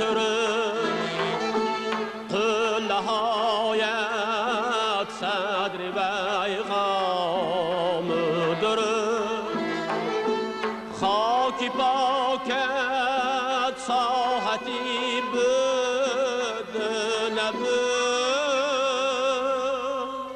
ترش قله هایت صدر پیغام درش خاکی پاکت ساحتی بود نبود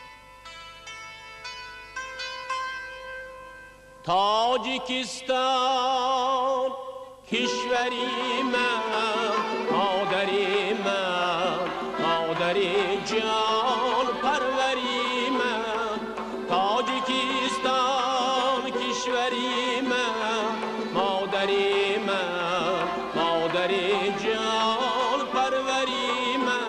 تاجیکستان کشوری من مادری من مادری جان پروری من تاجیکستان کشوری من مادری من مادری جان پروری من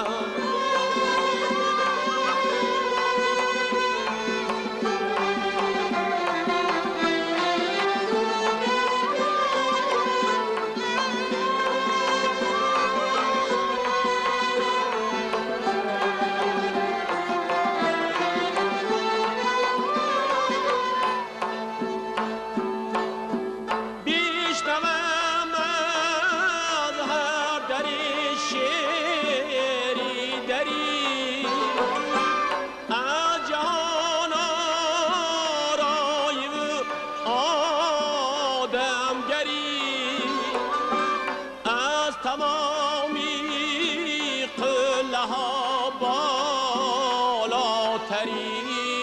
تمامی قله ها بالاتری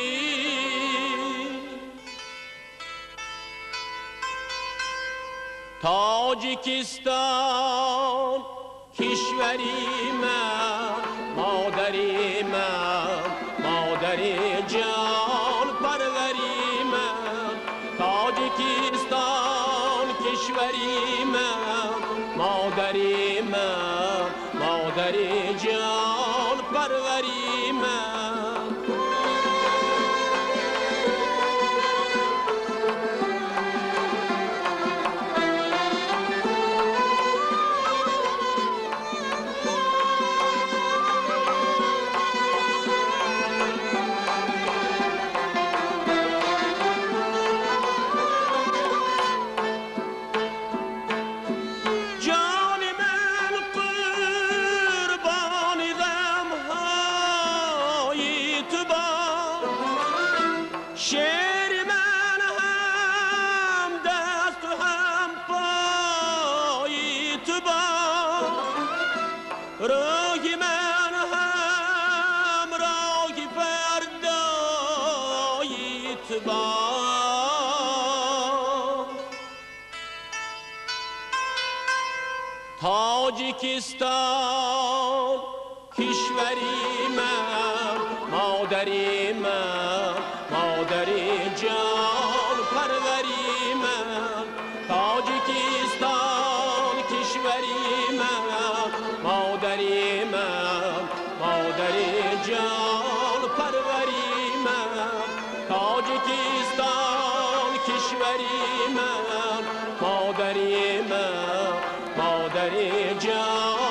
تاجیکستان کشوری من مادری من مادری جان پروری من تاجیکستان کشوری من مادری من مادری جان پروری من شعر من هم دست و هم پای تو با راهی من هم راهی فردای تو با تاجیکستان کشوری من مادری من مادری جان پروری من تاجیکستان کشوری من مادری من مادری جان پروری من تاجیکستان کشوری من مادری من مادری جان